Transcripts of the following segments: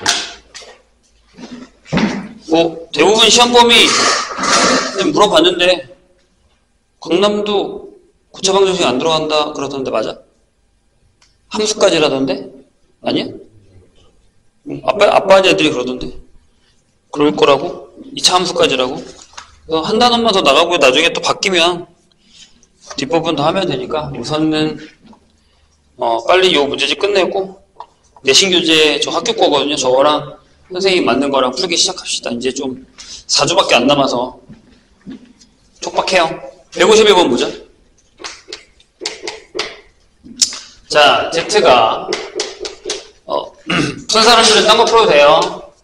뭐 대부분 시험 범위 물어봤는데 강남도 고차 방정식 안 들어간다 그러던데 맞아? 함수까지라던데? 아니야? 아빠 애들이 그러던데 그럴 거라고? 2차 함수까지라고? 한 단원만 더 나가고 나중에 또 바뀌면 뒷부분 더 하면 되니까 우선은 빨리 요 문제집 끝내고 내신 교재 저 학교 거거든요. 저거랑 선생님 만든 거랑 풀기 시작합시다. 이제 좀 4주밖에 안 남아서 촉박해요. 151번 보자. 자, Z가 푼 사람들은 딴 거 풀어도 돼요.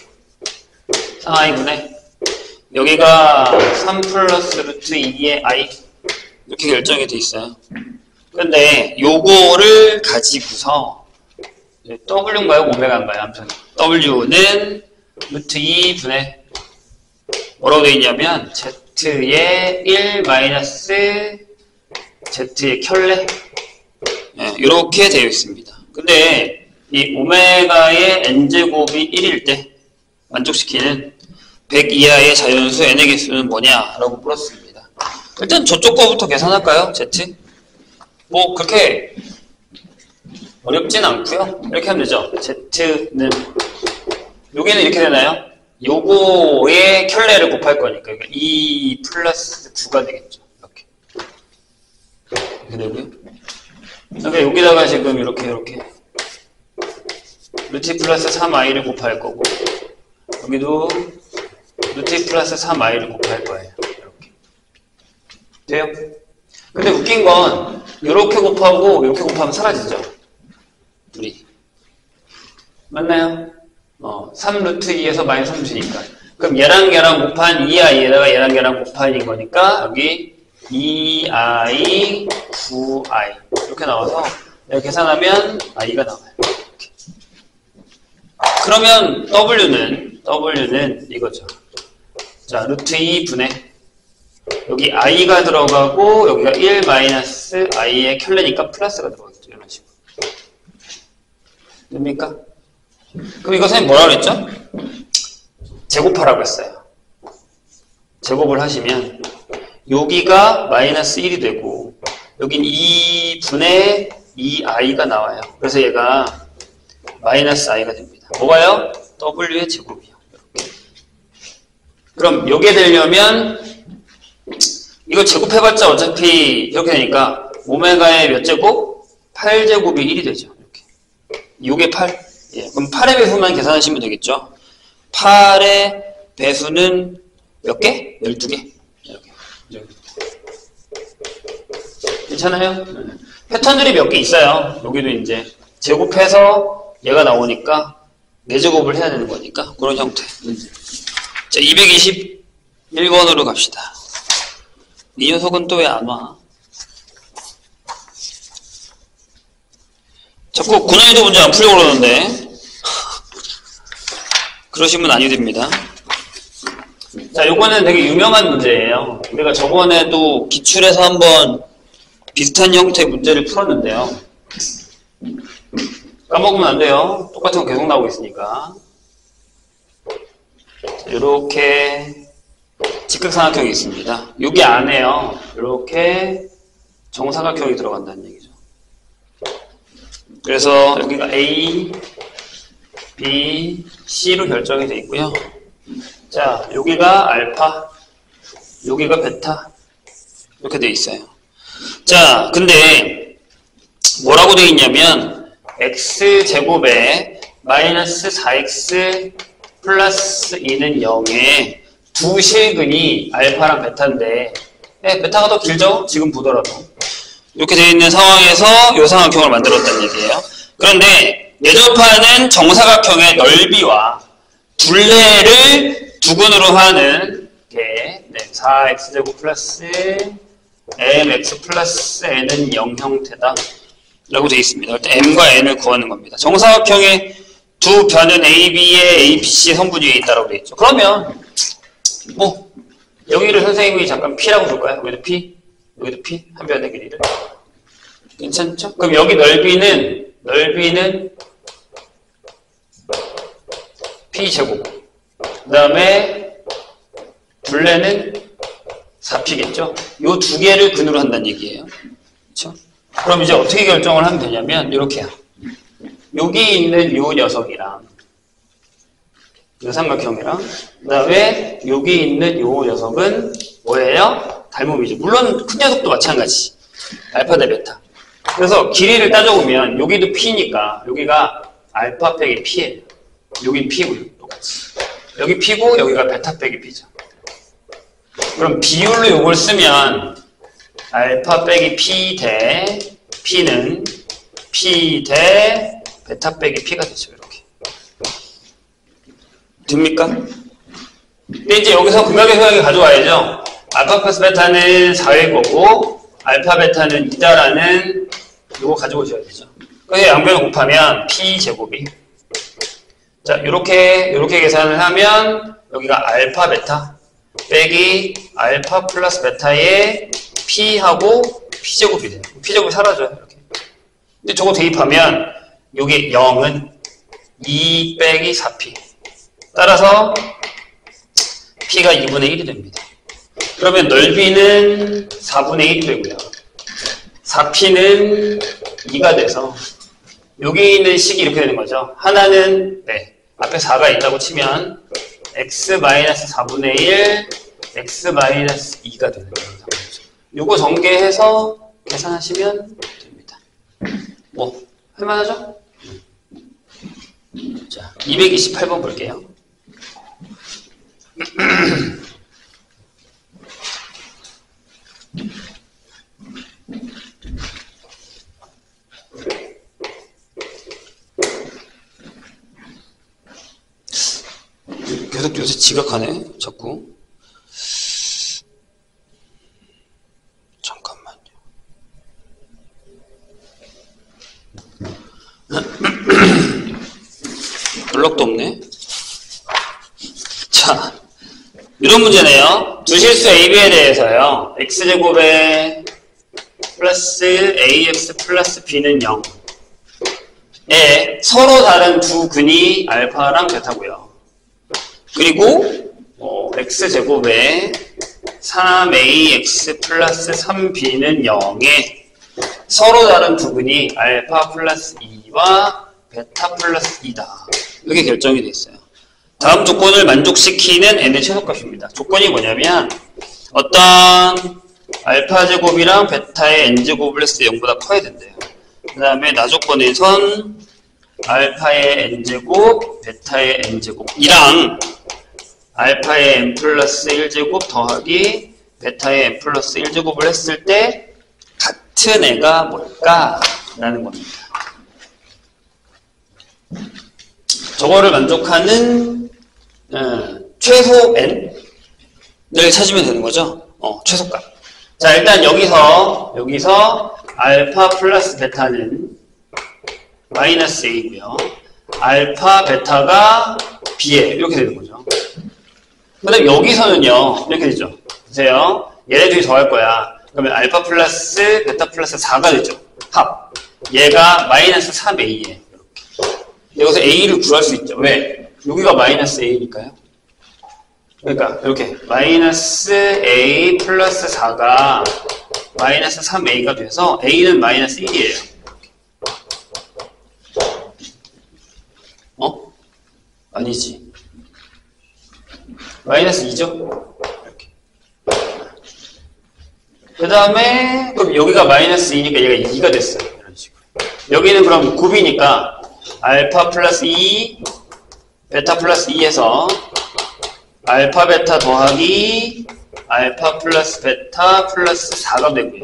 상하이분의 여기가 3 플러스 루트 2의 i 이렇게 결정이 돼 있어요. 근데 요거를 가지고서 W인가요? 오메가인가요? 아무튼 W는 루트 2분의 뭐라고 되어 있냐면 Z의 1 마이너스 Z의 켤레 이렇게 되어 있습니다. 근데 이 오메가의 n제곱이 1일 때 만족시키는 100 이하의 자연수 n의 개수는 뭐냐라고 물었습니다. 일단 저쪽 거부터 계산할까요? Z? 뭐 그렇게 어렵진 않고요. 이렇게 하면 되죠. Z는 여기는 이렇게 되나요? 요거의 켤레를 곱할 거니까 2 플러스 9가 되겠죠. 이렇게 되고요. 그러니까 여기다가 지금 이렇게 루트 플러스 3i를 곱할 거고 여기도 루트 플러스 3i를 곱할 거예요. 이렇게 돼요? 근데 웃긴 건 이렇게 곱하고 이렇게 곱하면 사라지죠. 둘이 맞나요? 3 루트 2에서 마이너스 3 주니까 그럼 얘랑 곱한 2i에다가 얘랑 곱한인 거니까 여기 2i 9i 이렇게 나와서 이렇게 계산하면 i가 나와요. 이렇게. 그러면 W는 이거죠. 자, 루트 2분의 여기 i가 들어가고 여기가 1 마이너스 i의 켤레니까 플러스가 들어가겠죠. 이런 식으로. 됩니까? 그럼 이거 선생님 뭐라 그랬죠? 제곱하라고 했어요. 제곱을 하시면 여기가 마이너스 1이 되고 여긴 2분의 2i가 나와요. 그래서 얘가 마이너스 i가 됩니다. 뭐가요? W의 제곱이요. 이렇게. 그럼 요게 되려면 이거 제곱해봤자 어차피 이렇게 되니까 오메가의 몇 제곱? 8제곱이 1이 되죠. 이렇게. 요게 8. 예, 그럼 8의 배수만 계산하시면 되겠죠. 8의 배수는 몇 개? 12개. 이렇게. 괜찮아요? 패턴들이 몇 개 있어요. 여기도 이제 제곱해서 얘가 나오니까 4제곱을 해야 되는 거니까 그런 형태. 자, 221번으로 갑시다. 이 녀석은 또 왜 안 와? 자꾸 고난이도 문제 안 풀려고 그러는데 그러시면 아니 됩니다. 자, 요거는 되게 유명한 문제예요. 우리가 저번에도 기출에서 한번 비슷한 형태의 문제를 풀었는데요. 까먹으면 안 돼요. 똑같은 거 계속 나오고 있으니까. 이렇게 직각삼각형이 있습니다. 여기 안에요. 이렇게 정사각형이 들어간다는 얘기죠. 그래서 여기가 A, B, C로 결정이 되어 있고요. 자, 여기가 알파, 여기가 베타 이렇게 되어 있어요. 자, 근데 뭐라고 되어 있냐면 x제곱에 마이너스 4x 플러스 2는 0에 두 실근이 알파랑 베타인데 베타가 더 길죠? 지금 보더라도 이렇게 되어 있는 상황에서 이 삼각형을 만들었다는 얘기예요. 그런데 내접하는 정사각형의 넓이와 둘레를 두근으로 하는 게 4x제곱 플러스 mx 플러스 n은 0 형태다 라고 되어 있습니다. 일단 m과 n을 구하는 겁니다. 정사각형의 두 변은 AB의 ABC 성분 위에 있다고 되어 있죠. 그러면 뭐 여기를 선생님이 잠깐 P라고 볼까요? 여기도 P, 여기도 P, 한 변의 길이를. 괜찮죠? 그럼 여기 넓이는 P제곱. 그 다음에 둘레는 4P겠죠? 요 두 개를 근으로 한다는 얘기예요. 그렇죠? 그럼 이제 어떻게 결정을 하면 되냐면 이렇게요. 여기 있는 요 녀석이랑 요 삼각형이랑 그 다음에 여기 있는 요 녀석은 뭐예요? 닮음이죠. 물론 큰 녀석도 마찬가지. 알파 대 베타. 그래서 길이를 따져보면 여기도 P니까 여기가 알파 빼기 P예요. 여긴 P고요. 똑같이. 여기 P고 여기가 베타 빼기 P죠. 그럼 비율로 요걸 쓰면 알파 빼기 P 대 P는 P 대 베타 빼기 P가 되죠. 이렇게. 됩니까? 근데 이제 여기서 극약의 가져와야죠. 알파 플러스 베타는 4일 거고 알파 베타는 2다라는 요거 가지고 오셔야 되죠. 그래서 양변을 곱하면 P제곱이 자 요렇게 계산을 하면 여기가 알파 베타 빼기 알파 플러스 베타의 P하고 P제곱이 돼요. P제곱이 사라져요. 이렇게. 근데 저거 대입하면 요게 0은 2 빼기 4P 따라서 P가 2분의 1이 됩니다. 그러면 넓이는 4분의 1이 되고요. 4P는 2가 돼서 여기 있는 식이 이렇게 되는 거죠. 하나는 네, 앞에 4가 있다고 치면 x-4분의 1, x-2가 되는 거예요. 요거 전개해서 계산하시면 됩니다. 뭐 할만하죠? 자, 228번 볼게요. 계속 요새 지각하네, 자꾸. 잠깐만요. 블럭도 없네. 자, 이런 문제네요. 두 실수 AB에 대해서요. x제곱에 플러스 ax 플러스 b는 0. 에 서로 다른 두 근이 알파랑 베타고요. 그리고 x제곱에 3ax 플러스 3b는 0에 서로 다른 두 근이 알파 플러스 2와 베타 플러스 2다. 이렇게 결정이 되어 있어요. 다음 조건을 만족시키는 n의 최소값입니다. 조건이 뭐냐면 어떤 알파 제곱이랑 베타의 n제곱을 했을 때 0보다 커야 된대요. 그 다음에 나조건에선 알파의 n제곱, 베타의 n제곱이랑 알파의 n 플러스 1제곱 더하기 베타의 n 플러스 1제곱을 했을 때 같은 애가 뭘까라는 겁니다. 저거를 만족하는 최소 n을 찾으면 되는 거죠. 최소값. 자, 일단 여기서 알파 플러스 베타는 마이너스 a고요. 알파 베타가 b에 이렇게 되는 거죠. 그 다음에 여기서는요 이렇게 되죠. 보세요. 얘네 둘이 더할 거야. 그러면 알파 플러스 베타 플러스 4가 되죠. 합. 얘가 마이너스 3a에 여기서 a를 구할 수 있죠. 왜? 여기가 마이너스 a니까요. 그러니까 이렇게 마이너스 a 플러스 4가 마이너스 3a가 돼서 a는 마이너스 1이에요. 아니지. 마이너스 2죠? 이렇게. 그 다음에 그럼 여기가 마이너스 2니까 얘가 2가 됐어요. 이런 식으로. 여기는 그럼 9이니까 알파 플러스 2 베타 플러스 2에서 알파 베타 더하기 알파 플러스 베타 플러스 4가 되고요.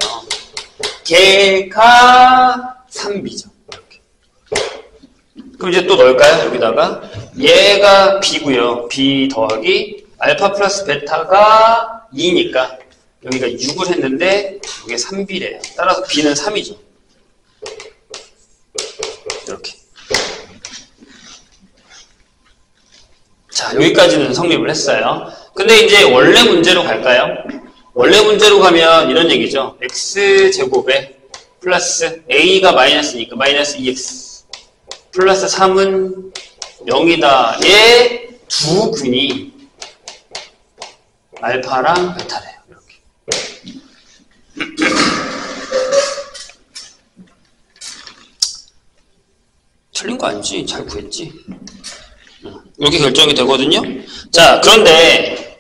걔가 3b죠. 이렇게. 그럼 이제 또 넣을까요? 여기다가 얘가 b고요. b 더하기 알파 플러스 베타가 2니까 여기가 6을 했는데 이게 3b래요. 따라서 b는 3이죠. 이렇게. 자, 여기까지는 성립을 했어요. 근데 이제 원래 문제로 갈까요? 원래 문제로 가면 이런 얘기죠. x제곱에 플러스 a가 마이너스니까 마이너스 2x 플러스 3은 0이다. 얘 두 균이 알파랑 베타래요. 이렇게. 틀린 거 아니지? 잘 구했지? 이렇게 결정이 되거든요. 자, 그런데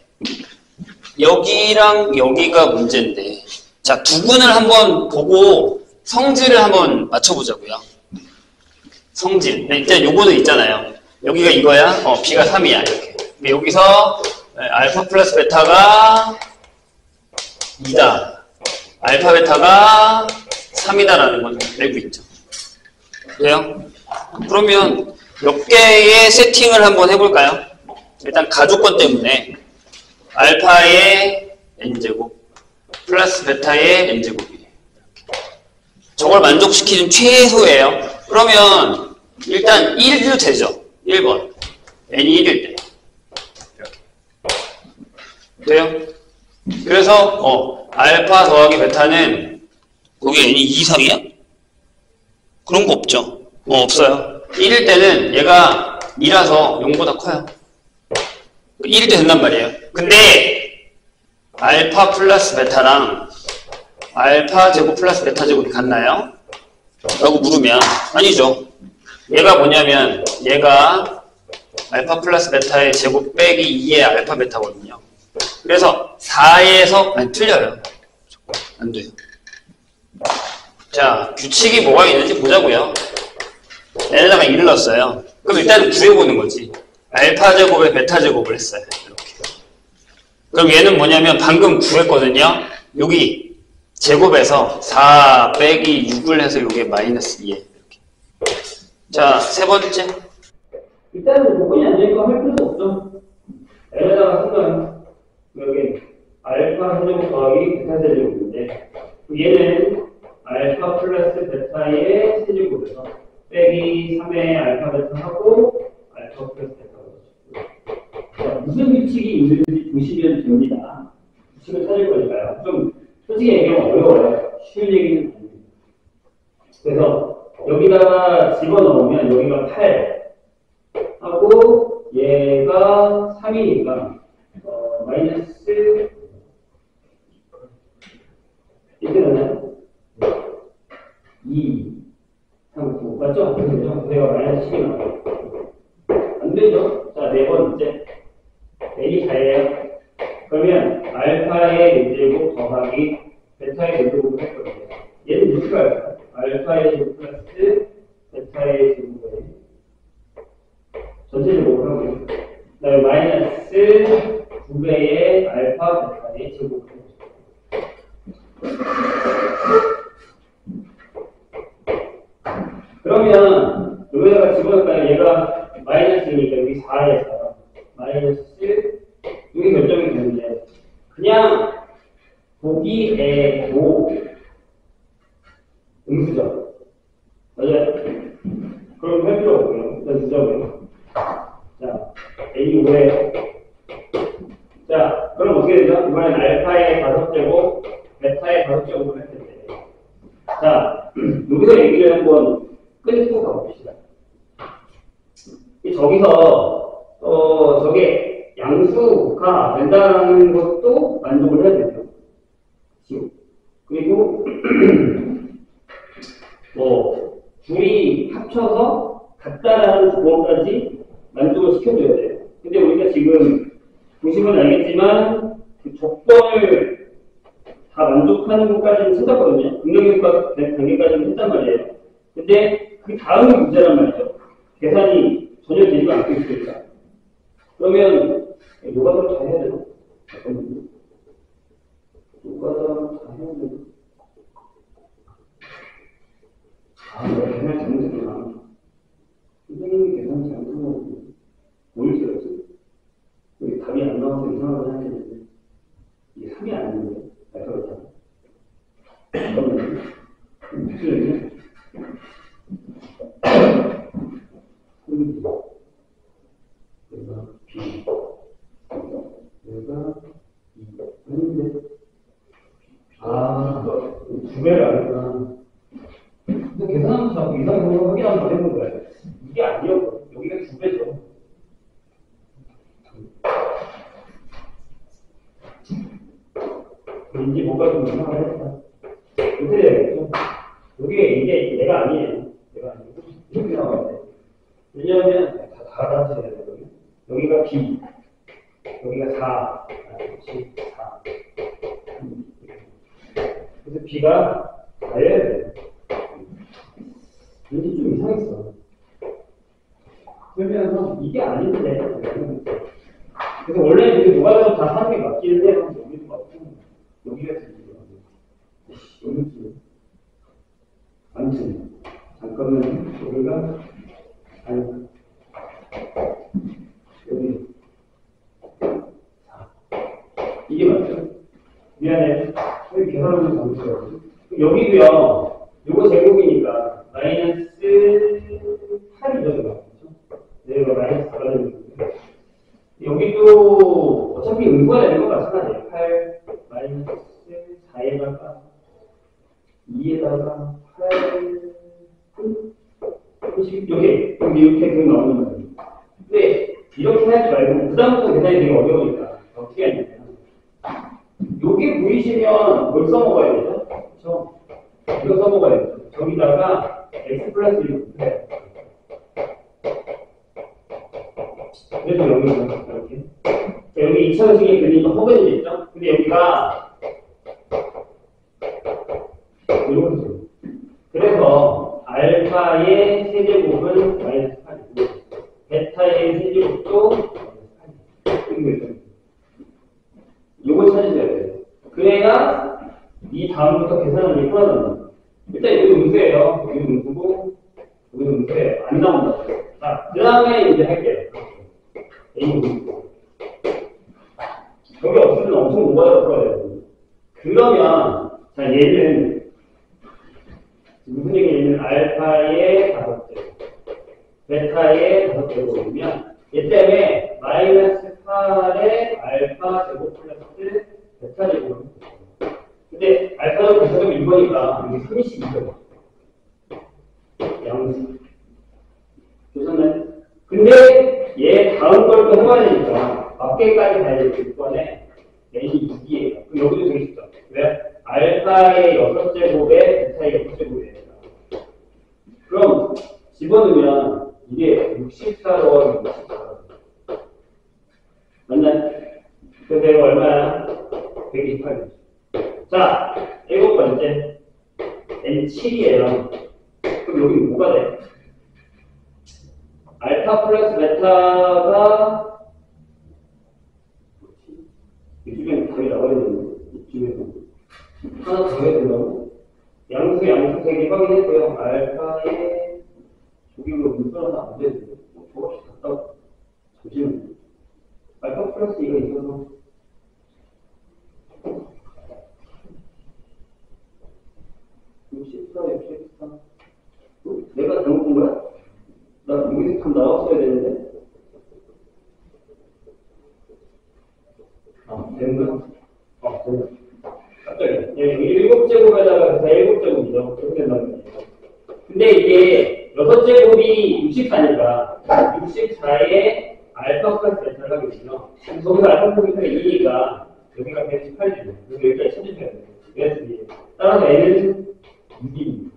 여기랑 여기가 문제인데, 자, 두 군을 한번 보고 성질을 한번 맞춰보자고요. 성질. 일단 요거도 있잖아요. 여기가 이거야. B가 3이야. 이렇게. 여기서 알파 플러스 베타가 2다. 알파 베타가 3이다라는 건 알고 있죠. 그래요? 그러면 몇 개의 세팅을 한번 해볼까요? 일단 가조건 때문에 알파의 n제곱 플러스 베타의 n제곱이에요. 저걸 만족시키는 최소예요. 그러면 일단 1도 되죠. 1번. n이 1일 때. 이렇게. 돼요? 그래서 알파 더하기 베타는 거기 n이 2 이상이야? 그런 거 없죠. 없어요. 1일 때는 얘가 2라서 0보다 커요. 1일 때 된단 말이에요. 근데 알파 플러스 베타랑 알파 제곱 플러스 베타 제곱이 같나요? 라고 물으면 아니죠. 얘가 뭐냐면 얘가 알파 플러스 베타의 제곱 빼기 2의 알파 베타거든요. 그래서 4에서 아니 틀려요. 안 돼요. 자, 규칙이 뭐가 있는지 보자고요. 얘네다가 1을 넣었어요. 그럼 일단은 구해보는 거지. 알파 제곱에 베타 제곱을 했어요. 이렇게. 그럼 얘는 뭐냐면 방금 구했거든요. 여기 제곱에서 4 빼기 6을 해서 이게 마이너스 2에 이렇게. 자, 세 번째. 일단은 조건이 안 되니까 할 필요도 없죠. 얘네다가 생각해요. 여기 알파 세제곱 더하기 베타 세제곱인데 얘는 알파 플러스 베타의 세제곱에서 빼기 3의 알파 베타하고 알파 플러스 베타가 무슨 규칙이 있는지 보시면 됩니다. 규칙을 찾을 거니까요. 좀 솔직히 얘기하면 어려워요. 쉬운 얘기는 아닙니다. 그래서 여기다가 집어넣으면 여기가 8 하고 얘가 3이니까 마이너스 이때는 2 3, 9 맞죠? 그래서 내가 마이너스 10이 나와요. 안 되죠? 자, 네 번째 n이 4예요. 그러면 알파의 제곱 더하기 베타의 제곱을 할 거예요. 얘는 누구가 할까요? 알파의 제곱 플러스 베타의 제곱에 전체 제곱을 하고요. 그 다음에 마이너스 2배의 알파 베타의 제곱을 해요. 그러면 여기다가 집어넣을까요? 얘가 마이너스니까 여기 4에서 마이너스 여기 결정이 되는데 그냥 보기에도 음수죠. 맞아요? 그럼 할 필요 없고요. 일단 주자고요. 자, A 5에 자, 그럼 어떻게 되죠? 이번엔 알파의 5제곱, 베타의 5제곱을 할 텐데 자, 여기서 얘기를 한번 끊고 가봅시다. 저기서 저게 양수가 된다는 것도 만족을 해야 되죠. 그리고 둘이 합쳐서 같다라는 조건까지 만족을 시켜줘야 돼요. 근데 우리가 지금 보시면 알겠지만 그 조건을 다 만족하는 것까지는 찾았거든요. 능력과 단계까지는 했단 말이에요. 근데 그 다음이 문제란 말이죠. 계산이 전혀 되지가 않고 있으니까. 그러면 노가다를 다 해야 되나? 잠깐만요. 노가다를 다 해야 되나? 내가 계산 잘못했구나. 선생님이 계산 잘못하고 뭘 쓰였어? 여기 답이 안 나와서 이상하게 하겠는데 이게 3이 아닌데? 알파벳이야. 잠깐만요. 무슨 얘기야? 얘가 B 얘가 2 아닌데 두 배를 안 했구나. 근데 계산하면서 자꾸 이상한 거 확인하면서 해본 거야. 이게 아니었고 여기가 두 배죠. 왠지 뭔가 좀 이상하게 했다. 이렇게 돼야겠죠? 이게 내가 아니에요. 내가 아니고 이렇게 나와야 돼. 왜냐하면 다 같이 해야 되거든요. 여기가 B, 여기가 4, 그렇지 4. 그래서 B가 4여야 돼. 왠지 좀 이상했어. 그러면서 이게 아닌데. 그래서 원래 이렇게 노가다로 다 하는 게 맞기는 해요. 여기도 맞고, 여기가 틀리죠. 여기도 틀려. 아무튼, 잠깐만요. 여기가, 아니, 여기. 자, 이게 맞죠? 미안해. 여기 계산을 좀 잘못해요. 여기도요, 요거 제곱이니까, 마이너스 8이죠, 내가 마이너스 4가 여기도 어차피 음수가 되는 건 마찬가지예요. 8 마이너스 4에다가 2에다가 8 이렇게 계속 나오는 거예요. 근데 이렇게 하지 말고 그다음부터 계산이 되게 어려우니까 어떻게 하냐면 요게 보이시면 뭘 써먹어야 되죠? 그렇죠? 이거 써먹어야 되죠. 저기다가 x 플러스 1을 붙여요. 그래서 여기서 이렇게. 여기 2차원식의 그림이 허근이 있죠? 근데 여기가 이렇게 돼요. 그래서 알파의 세제곱은 마이너스 8이고 베타의 세제곱도 마이너스 8이고 이거 찾으셔야 돼요. 그래야 이 다음부터 계산하는 게 편하답니다. 일단 여기도 음수예요. 여기도 음수고 여기도 음수예요. 안 나온다. 자, 그 다음에 이제 할게요. 여기 없으면 엄청 오버해서 풀어야 돼요. 그러면, 자, 얘는, 무슨 얘기냐면, 알파의 5제곱, 베타의 5제곱이면, 얘 때문에, 마이너스 8의 알파 제곱 플러스 베타 제곱을 했어요. 근데, 알파 제곱, 베타 제곱 이거니까, 여기 32제곱. 양수. 보셨나요? 근데, 얘 다음 걸 또 해봐야 되니까, 밖에까지 가야 되기 때문에 n이 6이에요. 그럼 여기도 되게 쉽죠. 왜? 알파의 6제곱에 베타의 6제곱이에요. 그럼 집어넣으면 이게 64로 64. 맞나요? 그래서 이거 얼마야? 128. 자, 7번째. n7이에요. 그럼 여기 뭐가 돼? 알파 플러스 베타가 이쪽에는 답이 나와야 되는데, 이쪽에서. 하나 더 해야 된다고? 양수 3개 확인했고요. 알파의 조기로 물건은 안 되는데, 저것이 갔다, 잠시만요. 알파 플러스 이거 있어서. 내가 잘못 본 거야? 나 여기서 좀 나왔어야 되는데? 되는 거야? 되는 거야. 갑자기. 여기 7제곱에다가 7제곱이죠. 그렇게 된다는 거예요. 근데 이게 6제곱이 64니까 64에 알파 플러스 베타가 되거든요. 거기서 알파 플러스 베타가 2니까 여기가 118이죠. 그래서 여기까지 찾으셔야 돼요. 그래서 따라서 n은 6입니다.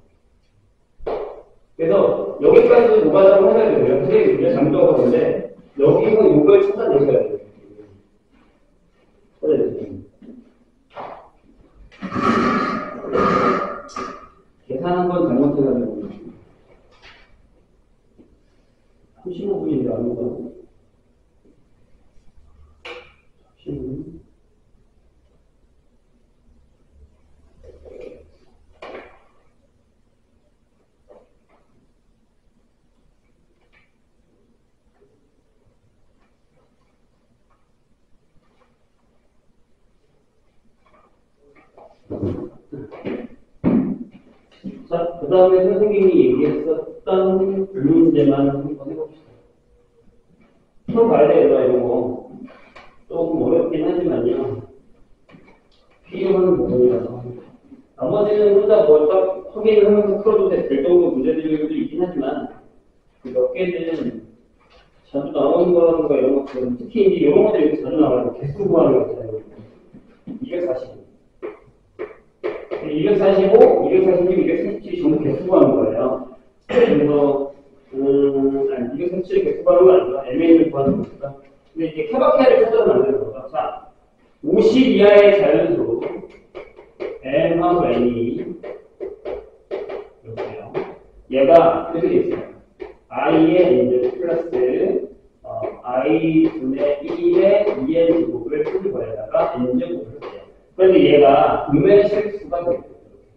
그래서 여기까지 노가다를 하셔야 되고요. 선생님이 우리가 잘못 적었는데 여기서 이걸 찾아내셔야 돼요. 계산한 건 잘못해가지고 35분인데 안 오고 35분 자, 그 다음에 선생님이 얘기했었던 불문제만 한번 해봅시다. 처음 봐야 되겠다, 이런 거. 조금 어렵긴 하지만요. 필요한 부분이라서. 나머지는 혼자 뭐 딱 확인을 하면서 풀어도 될 정도 문제들도 있긴 하지만, 몇 개는 자주 나오는 거라든가 이런 것들은, 특히 이제 이런 것들이 자주 나와요. 개수 구하는 거 있잖아요. 240. 245, 246, 247이 전부 개수 구하는 거예요. 그래서, 247이 개수 구하는 거 아니라 MA를 구하는 거니까. 근데 이제 케바케를 찾아서 만드는 거죠. 자, 50 이하의 자연수, M하고 N이, 이렇게요. 얘가 이렇게 돼 있어요. I의 이제 플러스, I 분의 1의 2n 제곱을 풀 거에다가 n 제곱을 해요. 그런데 얘가 음의 실수가 돼요.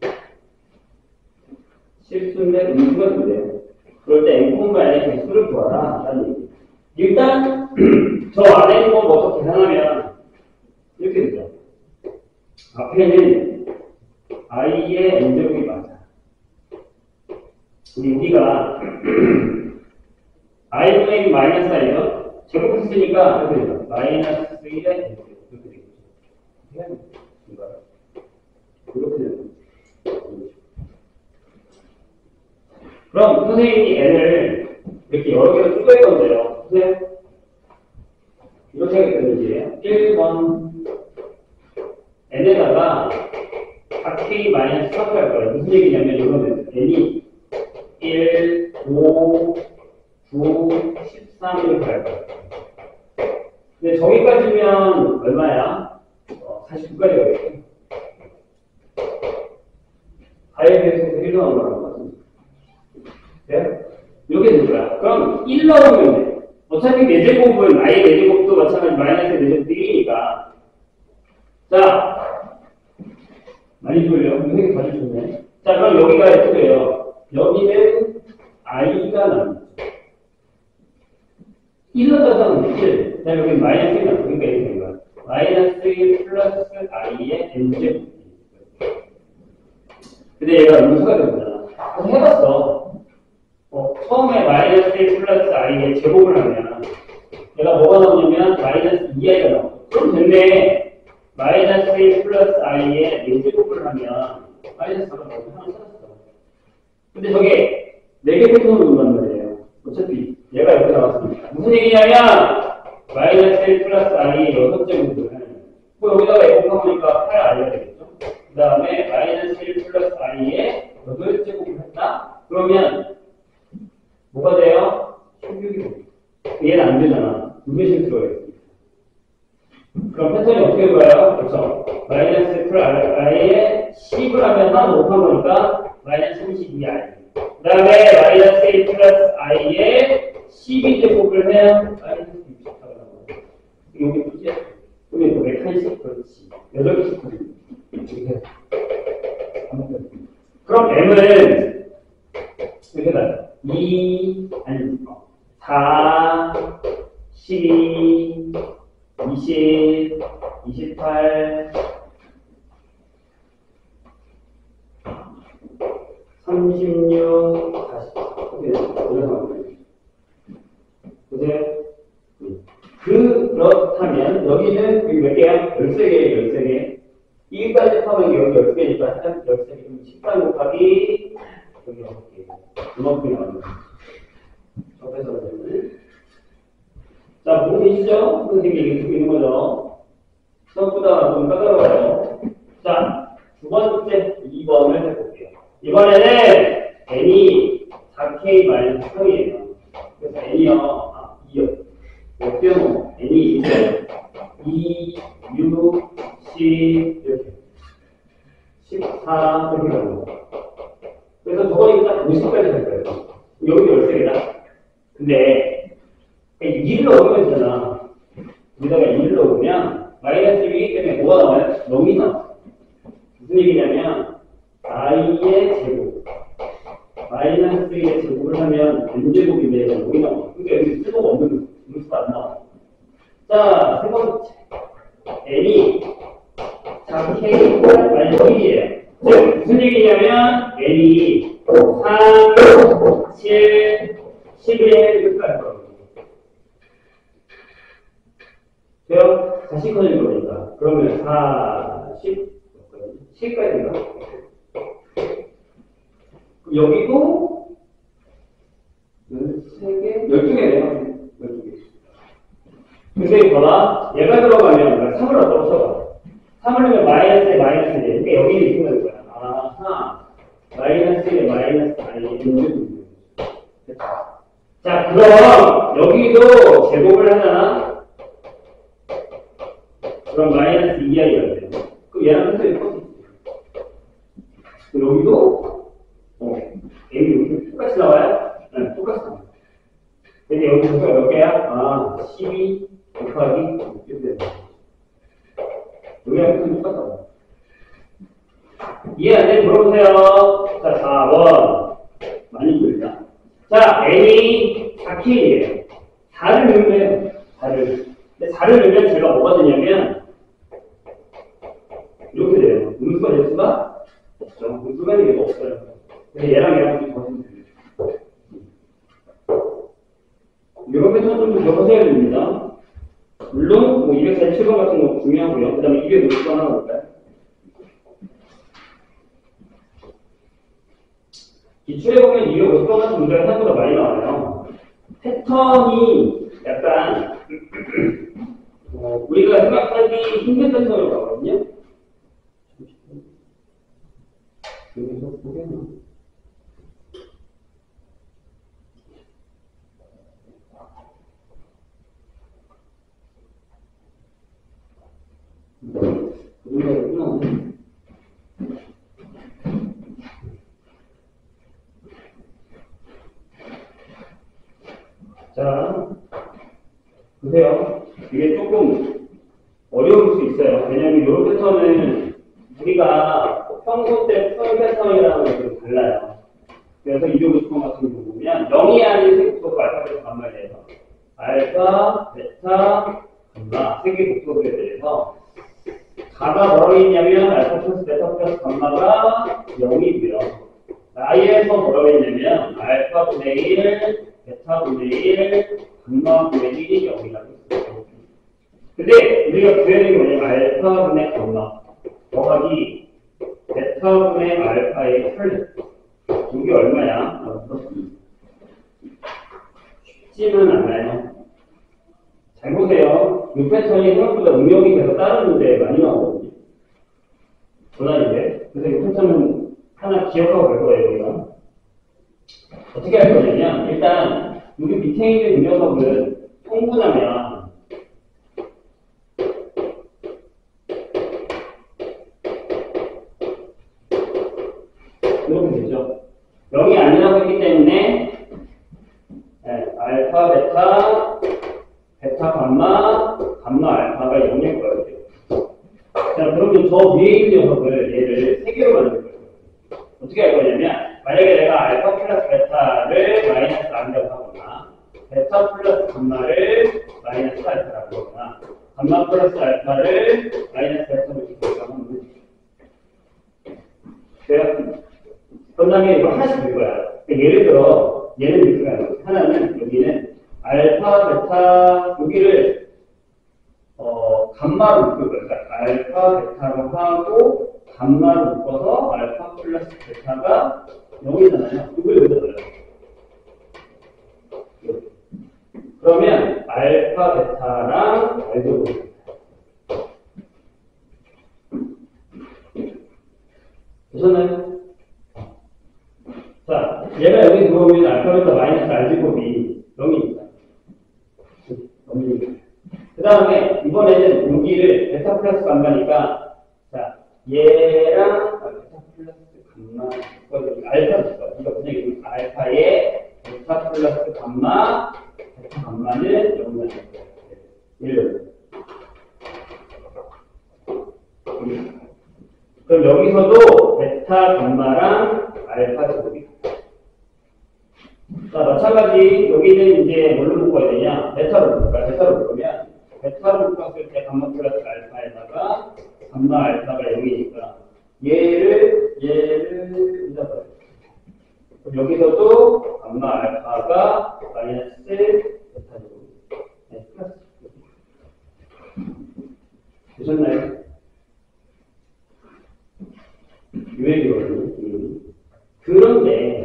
실수인데 음수가 된대요. 그럴 때 n의 개수를 구하라. 라는 얘기. 일단 저 안에 있는 거 먼저 계산하면 이렇게 되죠. 앞에는 i의 n제곱이 맞아. 우리가 i분의 1 마이너스 i죠? 제곱했으니까 이렇게 되죠. 마이너스 1의 n제곱. 이렇게 되겠죠. 이렇게 되는 거죠. 그럼 선생님이 n을 이렇게 여러 개로 추가할 건데요. 보세요. 이렇게 하겠다는 얘기예요. 1번 n에다가 4k-4를 할 거예요. 무슨 얘기냐면 이거는 n이 1, 5, 9, 13 이렇게 할 거예요. 근데 저기까지면 얼마야? 49까지 가겠죠. 4에 대해서 1 넣은 거라는 거 같습니다. 네? 이렇게 된 거야. 그럼 1 넣으면 돼. 어차피 4제곱은 i의 4제곱도 마찬가지 마이너스 4제곱도 1이니까. 자, 많이 돌려. 선생님 봐주셨네. 자, 그럼 여기가 이렇게 돼요. 여기는 i가 나옵니다. 1 넣어서 1. 자, 여기 마이너스 1 나옵니다. 그러니까 이렇게 된 거야. 마이너스 1 플러스 i의 n제곱. 근데 얘가 음수가 되잖아. 그래서 해봤어. 처음에 마이너스 1 플러스 i의 제곱을 하면 얘가 뭐가 나오냐면 마이너스 2i가 나오죠. 그럼 됐네. 마이너스 1 플러스 i의 4제곱을 하면 마이너스 4가 나오고 하나 찾았어. 근데 저게 4개 패턴으로 온단 말이에요. 어차피 얘가 이렇게 나왔습니다. 무슨 얘기냐면 마이너스 1 플러스 i의 6제곱을 여기다가 곱하니까 8i가 되겠죠. 그 다음에 마이너스 1 플러스 i의 8제곱을 했다. 그러면 뭐가 돼요? 16이 됩니다. 얘는 안 되잖아. 무슨 실수가 있습니다. 그럼 패턴이 어떻게 보여요? 그렇죠. 마이너스 플러스 i의 10을 하면 한 곱한 거니까 마이너스 32i. 그 다음에 마이너스 1 플러스 i의 12제곱을 해야 마이너스 64가 나와요. 여기 뭐지? 여기 또 180, 그렇지. 8개씩 이렇게. 그럼 m은 이렇게 가요. 2, 아니, 4, 12, 20, 28, 36, 40. 보세요. 그렇다면, 여기는 몇 개야? 13개, 13개. 이까지 하면 여기 10개니까, 13개. 13 곱하기, 여기 6개. 이만큼이 나옵니다. 접해서 되면. 자, 보고 계시죠? 선생님이 이렇게 쓰고 있는 거죠? 생각보다 좀 까다로워요. 자, 두 번째 2번을 해볼게요. 이번에는 n이 4k-3이에요. 그래서 n이요, 2요. 어때요? n이 2요. 2, 6, 10, 이렇게. 14, 이렇게 가는 거. 그래서 저거 딱 50까지 갈 거예요. 여기 13개다. 근데, 2를 넣으면 되잖아. 여기다가 2를 넣으면, 마이너스 1이기 때문에 뭐가 나와요? 0이 나와요. 무슨 얘기냐면, i의 제곱. 마이너스 1의 제곱을 하면 n제곱인데 0이 나와요. 그러니까 여기 쓸모가 없는 음수가 안 나와요. 자, 세 번째. n이 4k 마이너스 1이에요. 무슨 얘기냐면 n이 3, 7, 11 이렇게 할 거예요. 돼요? 40 커질 거니까. 그러면 40, 10까지인가? 여기도 13개? 12개네요. 12개. 근데 봐봐. 얘가 들어가면 3을 어디다 쳐? 3을 넣으면 마이너스에 마이너스인데, 그러니까 여기는 이렇게 되는 거야. 마이너스 1에 마이너스 i는 자, 그럼 여기도 제곱을 하잖아. 그럼 마이너스 2i가 돼요. 그럼 얘랑 끝을 뻗지. 여기도 A 여기 똑같이 나와요? 네, 똑같이 나와요. 근데 여기 수가 몇 개야? 아, 12 곱하기 6 되네. 여기랑 끝은 똑같다고. 이해 안 되면 물어보세요. 자, 4번. 많이 보이자. 자, N이 4K예요. 4를 넣으면 돼요. 4를. 근데 4를 넣으면 제가 뭐가 되냐면, 이렇게 돼요. 음수가 될 수가 없죠. 음수가 되는 게 없어요. 그래서 얘랑 좀 더하시면 돼요. 이런 패턴 좀 기억하셔야 됩니다. 물론, 뭐 247번 같은 거 중요하고요. 그 다음에 250번 하나 볼까요? 기출에 보면 250번 같은 문제가 생각보다 많이 나와요. 패턴이 약간, 우리가 생각하기 힘든 패턴으로 가거든요. 여기서 보겠나? 자, 보세요. 이게 조금 어려울 수 있어요. 왜냐면 이런 패턴은 우리가 평소 때 푸는 패턴이라는 게 좀 달라요. 그래서 250번 같은 거 보면 0이 아닌 세개곱속 알파벳 감마에 대해서 알파, 베타, 감마 세 개 곱속에 대해서 가가 뭐라고 했냐면 알파 플러스 베타 플러스 감마가 0이고요. i에서 뭐라고 했냐면 알파 분의 1, 베타 분의 1, 감마 분의 1이 0이라고 했어요. 근데 우리가 구해야 되는 게 뭐냐면 알파 분의 감마 더하기 베타 분의 알파의 플러스 이게 얼마야? 쉽지는 않아요. 잘 보세요. 이 패턴이 생각보다 응용이 계속 따르는데 많이 나오거든요. 전환인데. 그래서 이 패턴은 하나 기억하고 갈 거예요, 우리가. 어떻게 할 거냐면, 일단, 여기 밑에 있는 이 녀석은 통분하면, 이렇게 되죠. 0이 아니라고 했기 때문에, 네, 알파, 베타, 감마, 알파가 0일 거예요. 자, 그러면 저 위에 있는 녀석을 얘를 3개로 만들 거예요. 어떻게 할 거냐면, 만약에 내가 알파 플러스 베타를 마이너스 안이라고 하거나, 베타 플러스 감마를 마이너스 알파라고 하거나, 감마 플러스 알파를 마이너스 베타로 이렇게 하면 돼요. 그런 다음에 이거 하나씩 볼 거야. 그러니까 예를 들어, 얘는 이렇게 가는 거지. 하나는, 여기는 알파, 베타, 여기를, 감마로 묶을 거예요. 그러니까 알파, 베타로 하고, 감마로 묶어서 알파 플러스 베타가 0이잖아요. 이걸 여기다 넣어요. 그러면 알파, 베타랑 알도 되셨나요? 자, 얘가 여기 들어오면 알파, 베타, 마이너스 알제곱이 0입니다. 0입니다. 그 다음에 이번에는 여기를 베타 플러스 감마니까 자 얘랑 베타 플러스 감마 알파 줄거예요. 그러니까 그냥 여기 알파에 베타 플러스 감마 베타 감마는 여기다 줄 거예요. 예를 그럼 여기서도 베타 감마랑 알파 제곱이 자 마찬가지 여기는 이제 뭘로 묶어야 되냐 베타로 묶을까 베타로 묶으면 베타로 묶었을 때 감마 플러스 알파에다가 감마 알파가 0이니까 얘를 여기다 봐요. 그럼 여기서도 감마 알파가 마이너스 베타로 네, 플러스 되셨나요? 이 얘기거든요. 그런데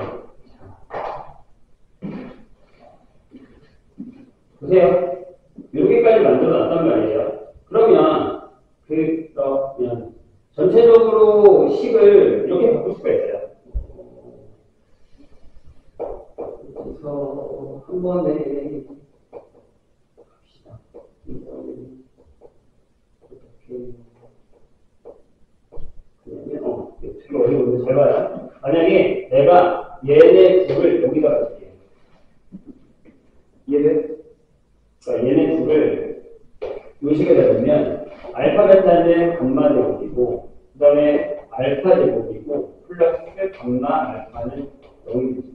보세요. 여기까지 만들어 놨단 말이에요. 그러면 그냥 전체적으로 식을 이렇게 바꿀 수가 있어요. 보시게 되면 알파 베타는 감마 제곱이고 그 다음에 알파 제곱이고 플러스 감마 알파는 0이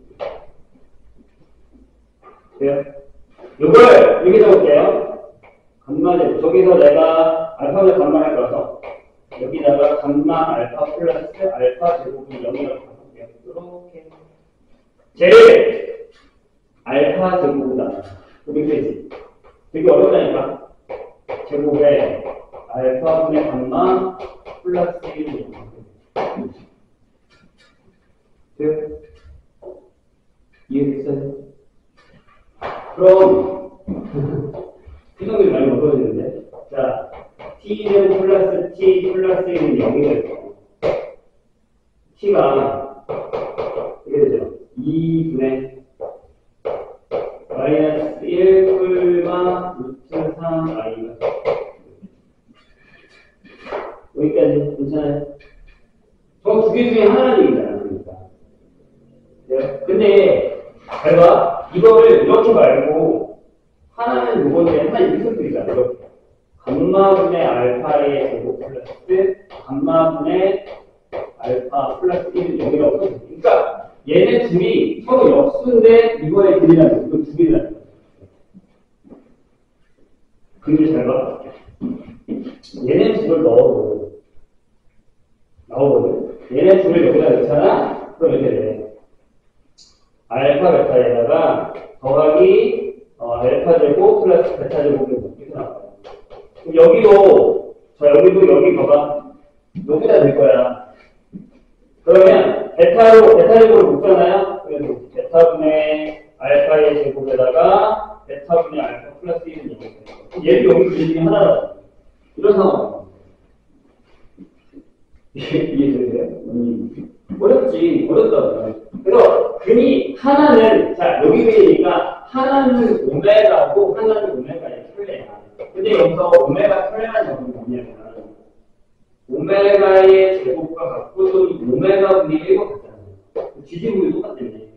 돼요. 이걸 여기 적을게요. 감마 제곱. 저기서 내가 알파를 감마를 걸어서 여기다가 감마 알파 플러스 알파 제곱은 0이라고 바꿀게요. 이렇게 쟤를 알파 제곱이다. 이렇게 되지. 되게 어렵다니까. 제곱에 알파분의 감마 플러스 1이 돼요? 이해됐어요? 그럼 피동률이 많이 어려워지는데 자 t는 플러스 t 플러스 1은 0이 되죠. t가 이렇게 되죠. 2분의 마이너스 1 뿔마 루트 3i가 여기까지 괜찮아요? 저 두 개 중에 하나는 얘기잖아. 그러니까. 네? 근데 잘 봐. 이거를 이렇게 말고 하나는 요건데 하나는 이렇게 쓰잖아. 이렇게. 감마분의 알파의 제곱 플러스 감마분의 알파 플러스 1은 0이라고 써요. 그러니까 얘네 둘이 서로 역수인데 이거의 길이라는 거. 이거 두 개라는 거. 근데 잘 봐. 얘네 둘을 넣어도 나오거든. 얘네 둘을 여기다 넣잖아. 그럼 이렇게 돼. 알파 베타에다가 더하기 알파 제곱 플러스 베타 제곱이 이렇게 나와요. 그럼 여기도 여기 봐봐. 여기다 넣을 거야. 그러면 베타 제곱을 묶잖아요. 그래서 베타분의 알파의 제곱에다가 베타분의 알파 플러스 1은 여기 있어요. 얘도 여기 그 중에 하나다. 이런 상황. 이해되세요? 어렵지. 어렵다. 그래서 근이 하나는 자 여기 그리니까 하나는 오메가고 하나는 오메가의 플레야. 근데 여기서 오메가 플레라는 건 뭐냐면 오메가의 제곱과 같고 또 오메가분의 1과 같잖아요. 뒤집음이 똑같다네.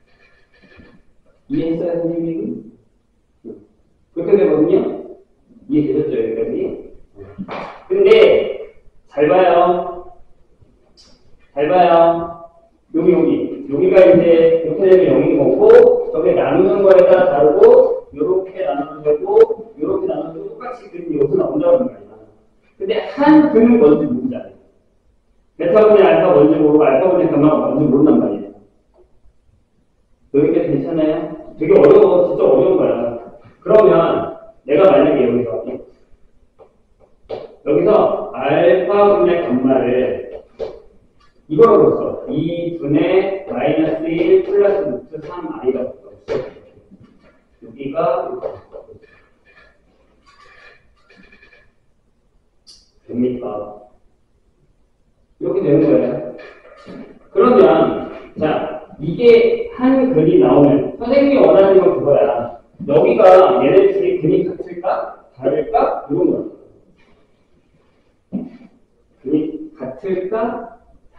이해했어요, 선생님이? 그렇게 되거든요? 이해되셨죠, 여기까지? 근데 잘 봐요. 여기가 이제 이렇게 되면 0인 거고 저게 나누는 거에 따라 다르고 이렇게 나누는 거고 이렇게 나누는 거 똑같이 그림이 여기서 나온다는 말이야. 근데 한 근은 뭔지 모르잖아요. 베타분의 알파 뭔지 모르고 알파분의 감마가 뭔지 모른단 말이에요. 여기까지 괜찮아요? 되게 어려워. 진짜 어려운 거야. 그러면 내가 만약에 여기서 알파분의 감마를 이거로 써. 2분의 마이너스 1 플러스 루트 3i가 붙어. 여기가 됩니까? 이렇게 되는 거예요. 그러면 자 이게 한 글이 나오면 선생님이 원하는 건 그거야. 여기가 얘네 둘이 근이 같을까? 다를까? 이런 거야. 근이 같을까?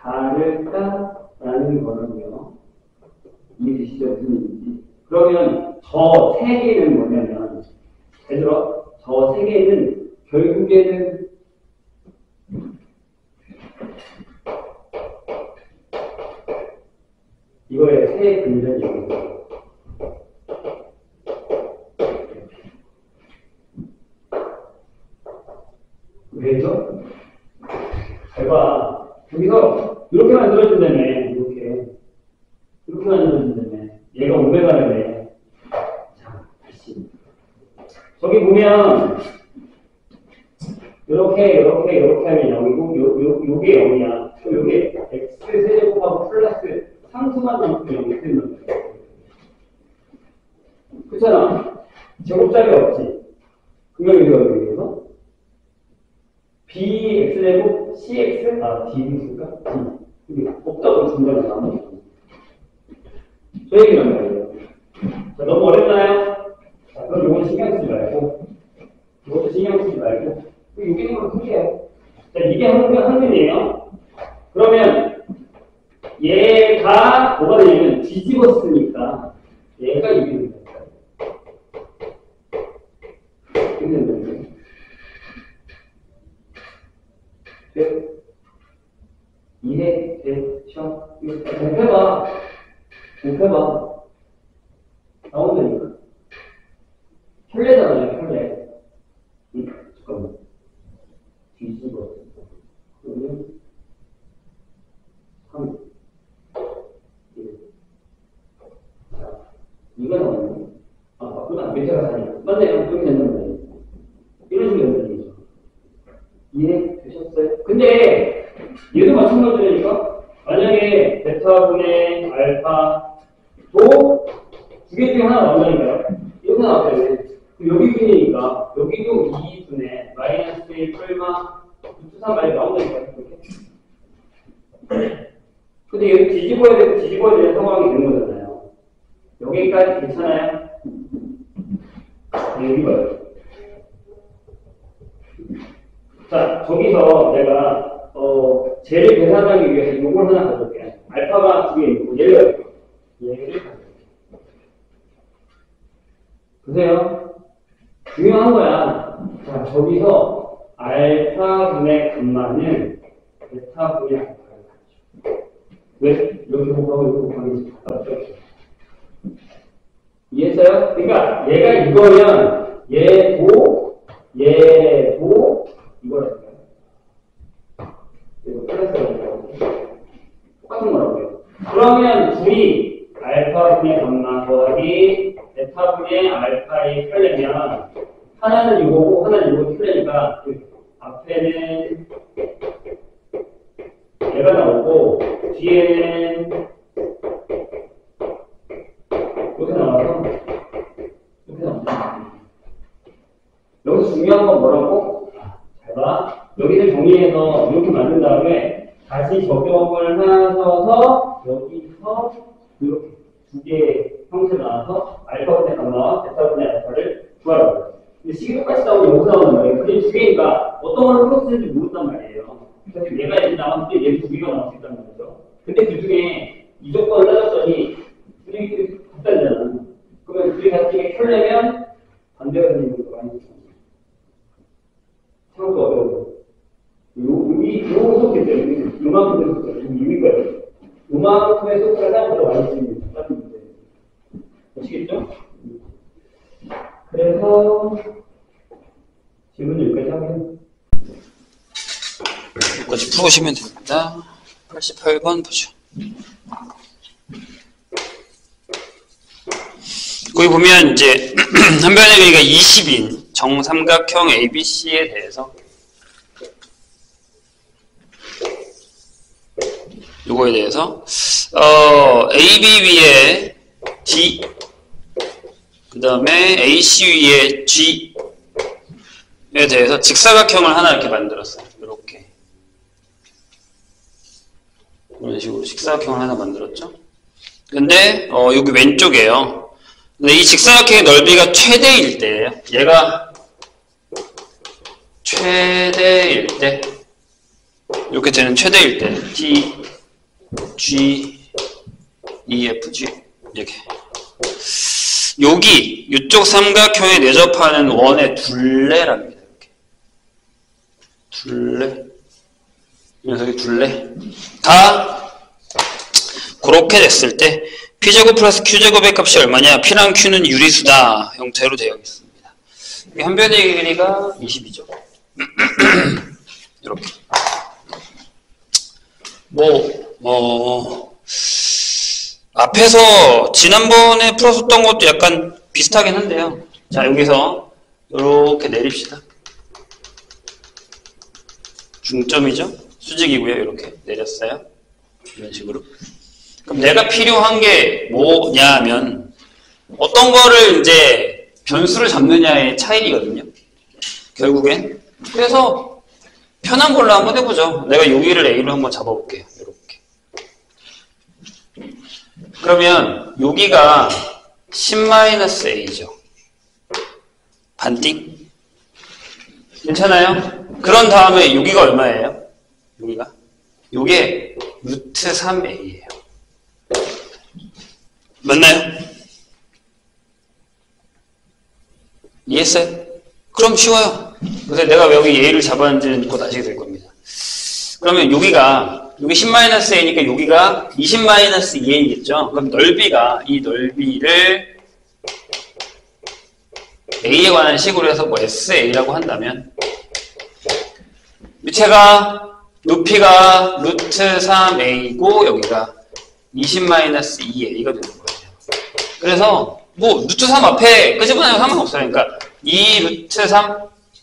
다를까라는 거는요. 이해되시죠? 무슨 얘기인지. 그러면 저 세 개는 뭐냐면, 잘 들어. 저 세 개는 결국에는 이거의 세 근전 얘기예요. 왜죠? 잘 봐. 여기서 이렇게 만들어진다며. 이렇게 만들어진다며. 얘가 오메가라며. 자, 다시. 저기 보면 이렇게 하면 0이고 요게 0이야. 요게 x 세제곱하고 플러스 상수만 남고 0이 되는 거야. 그렇잖아. 제곱자리 없지. 그러면 여기서 bx제곱 cx dx일까? 이게 없다고 중간에 나오는 거. 저 얘기란 말이에요. 자, 너무 어렵나요? 자, 그럼 요건 신경 쓰지 말고 이것도 신경 쓰지 말고 여기는 걸 풀게요. 자, 이게 한근이에요. 그러면 얘가 뭐가 되냐면 뒤집었으니까 얘가 이기는 거예요. 돼? 이해? 돼? 시험? 곱해봐. 곱해봐. 나온다니까. 혈례잖아요, 혈례. 잠깐만. 뒤집어. 그러면 3, 1. 자, 이거 나오네. 아, 바꾸다. 밑에가 4니까. 맞네요. 이렇게 된단 말이에요. 이런 식으로 된다는 얘기죠. 이해되셨어요? 근데 얘도 마찬가지니까 만약에 베타분의 알파도 두 개 중에 하나 나온다니까요. 이렇게 나왔어요. 그럼 여기 분이니까 여기도 2분의 마이너스 1 설마 루트 3 말이 나온다니까요. 이렇게. 근데 여기 뒤집어야 되고 뒤집어야 되는 상황이 되는 거잖아요. 여기까지 괜찮아요? 여기 봐요. 자, 저기서 내가 쟤를 계산하기 위해서 이걸 하나 가져올게요. 알파가 두 개 있고 얘를 가져올게요. 보세요. 중요한 거야. 자, 저기서 알파분의 감마는 베타분의 알파를 가져. 왜? 여기 곱하고 여기 곱하기 가깝죠? 이해했어요? 그러니까 얘가 이거면 얘도 이거라니까요. 이거 플러스라고 똑같은 거라고요. 그러면 둘이 알파분의 감마 더하기 베타분의 알파의 혈례면 하나는 이거고 하나는 이거 혈례니까 앞에는 얘가 나오고 뒤에는 이렇게 나와서 이렇게 나옵니다. 여기서 중요한 건 뭐라고? 잘 봐. 여기를 정리해서 이렇게 만든 다음에 다시 적용을 하셔서 여기서 이렇게 두 개의 형태가 나와서 알파분의 감마와 베타분의 알파를 구하라고요. 근데 식이 똑같이 나오면 여기서 나오는 말이에요. 근데 두 개니까 어떤 걸 플러스인지 모른단 말이에요. 그래서 얘가 이렇게 나왔을 때 얘 두 개가 나올 수 있다는 거죠. 근데 그 중에 이 조건을 따졌더니 둘이 같다잖아. 그러면 둘이 같은 게 혈내면 반대가 되는 것도 많이 있습니다. 참고 어려워요. 요소기 때문에 요만큼의 속도를 이미까지 요만큼의 속도를 생각보다 많이 쓰는 똑같은 문제. 아시겠죠? 그래서 질문 여기까지 하면 여기까지 풀으시면 됩니다. 88번 보죠. 거기 보면 이제 한 변의 길이가 20인 정삼각형 ABC에 대해서 요거에 대해서 AB 위에 D 그 다음에 AC 위에 G에 대해서 직사각형을 하나 이렇게 만들었어요. 이렇게 이런 식으로 직사각형을 하나 만들었죠. 근데 여기 왼쪽이에요. 근데 이 직사각형의 넓이가 최대일 때예요. 얘가 최대일 때 이렇게 되는 최대일 때 T, G, E, F, G 이렇게 여기 이쪽 삼각형에 내접하는 원의 둘레랍니다. 이렇게 둘레 이 녀석의 둘레가 그렇게 됐을 때 P제곱 플러스 Q제곱의 값이 얼마냐? P랑 Q는 유리수다 형태로 되어 있습니다. 한 변의 길이가 20이죠. 이렇게 앞에서 지난번에 풀었었던 것도 약간 비슷하긴 한데요. 자, 여기서 이렇게 내립시다. 중점이죠? 수직이고요. 이렇게 내렸어요. 이런 식으로. 그럼 내가 필요한 게 뭐냐면 어떤 거를 이제 변수를 잡느냐의 차이거든요. 결국엔. 그래서 편한 걸로 한번 해보죠. 내가 여기를 A로 한번 잡아볼게요. 이렇게. 그러면 여기가 10-A죠. 반띵? 괜찮아요? 그런 다음에 여기가 얼마예요? 여기가? 요게 루트 3A예요. 맞나요? 이해했어요? 그럼 쉬워요. 그래서 내가 왜 여기 A를 잡았는지는 곧 아시게 될 겁니다. 그러면 여기가 여기 10-a니까 여기가 20-2a겠죠. 그럼 넓이가 이 넓이를 a에 관한 식으로 해서 뭐 sa라고 한다면 밑에가 높이가 루트 3a고 여기가 20-2a가 되는 거예요. 그래서 뭐 루트 3 앞에 끄집어내면 상관없어요. 그러니까 2 루트 3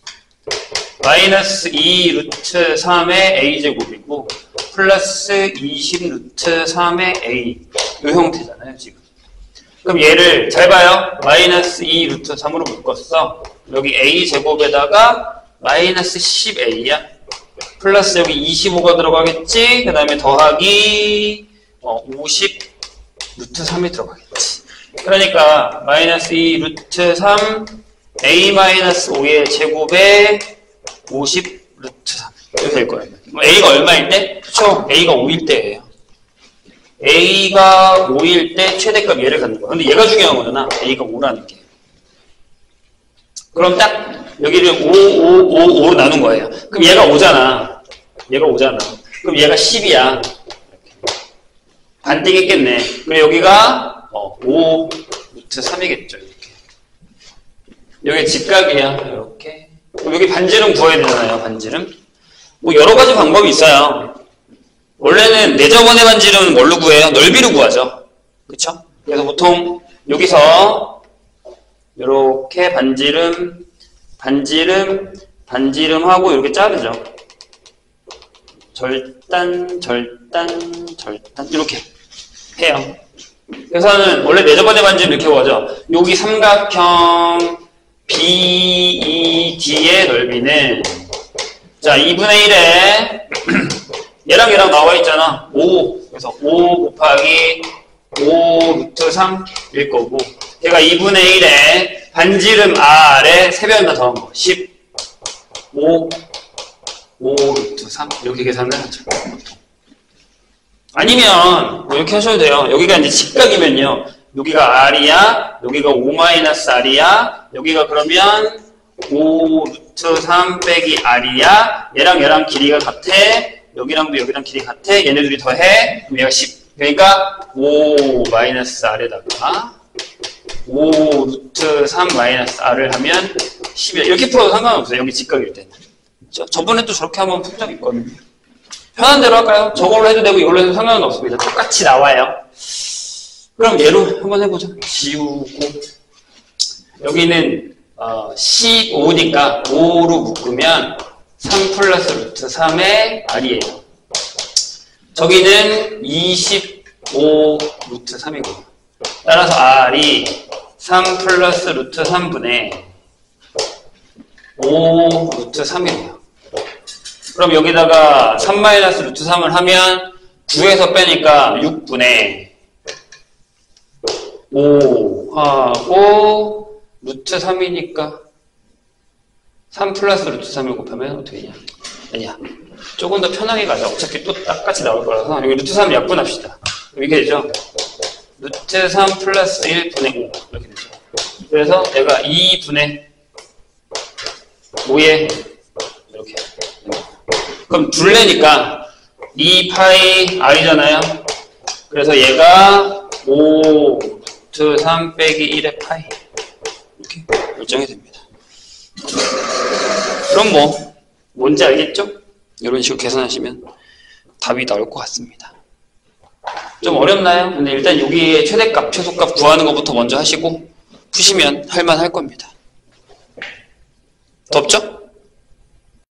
마이너스 2 루트 3의 a제곱이고 플러스 20 루트 3의 a 이 형태잖아요 지금. 그럼 얘를 잘 봐요. 마이너스 2 루트 3으로 묶었어. 여기 a제곱에다가 마이너스 10a야. 플러스 여기 25가 들어가겠지. 그 다음에 더하기 50 루트 3이 들어가겠지. 그러니까 마이너스 2 루트 3 a 마이너스 5의 제곱에 50 루트 3 이렇게 될 거예요. a가 얼마일 때? 그쵸? a가 5일 때예요. a가 5일 때 최대값 얘를 갖는 거야. 근데 얘가 중요한 거잖아. a가 5라는 게. 그럼 딱 여기를 5로 나눈 거예요. 그럼 얘가 5잖아. 얘가 5잖아. 그럼 얘가 10이야. 반대겠겠네. 그럼 여기가 5 루트 3이겠죠. 이렇게. 여기 직각이야. 이렇게. 그럼 여기 반지름 구해야 되잖아요. 반지름. 뭐 여러 가지 방법이 있어요. 원래는 내저번의 반지름은 뭘로 구해요? 넓이로 구하죠. 그쵸? 그래서 보통 여기서 이렇게 반지름하고 이렇게 자르죠. 절단 이렇게 해요. 그래서는 원래 내저번의 반지름 이렇게 구하죠. 여기 삼각형 BED의 넓이는 자 2분의 1에 얘랑 나와 있잖아. 5. 그래서 5 곱하기 5 루트 3일 거고 얘가 2분의 1에 반지름 R에 3배나 더한 거. 10, 5 루트 3 이렇게 계산을 하죠. 아니면 뭐 이렇게 하셔도 돼요. 여기가 이제 직각이면요. 여기가 R이야. 여기가 5-R이야. 여기가 그러면 5 루트 3 빼기 R이야. 얘랑 길이가 같아. 여기랑 길이 같아. 얘네 둘이 더해. 그럼 얘가 10. 그러니까 5-R에다가 5 루트 3 마이너스 R을 하면 10이야. 이렇게 풀어도 상관없어요. 여기 직각일 때는. 저번에도 저렇게 한번 푼 적 있거든요. 편한 대로 할까요? 저걸로 해도 되고 이걸로 해도 상관은 없습니다. 똑같이 나와요. 그럼 얘로 한번 해보죠. 지우고 여기는 15니까 5로 묶으면 3 플러스 루트 3의 R이에요. 저기는 25 루트 3이고요. 따라서 R이 3 플러스 루트 3분의 5 루트 3이에요. 그럼 여기다가 3 마이너스 루트 3을 하면 9에서 빼니까 6분의 5 하고 루트 3이니까 3 플러스 루트 3을 곱하면 어떻게 되냐? 아니야. 조금 더 편하게 가자. 어차피 또 똑같이 나올 거라서 여기 루트 3 약분합시다. 이렇게 되죠? 루트 3 플러스 1분의 5 이렇게 되죠. 그래서 얘가 2분의 5에 이렇게 그럼 둘레니까 2파이 R이잖아요. 그래서 얘가 5 루트 3 빼기 1의 파이 이렇게 결정이 됩니다. 그럼 뭐 뭔지 알겠죠? 이런 식으로 계산하시면 답이 나올 것 같습니다. 좀 어렵나요? 근데 일단 여기에 최대값, 최소값 구하는 것부터 먼저 하시고 푸시면 할만할 겁니다. 덥죠?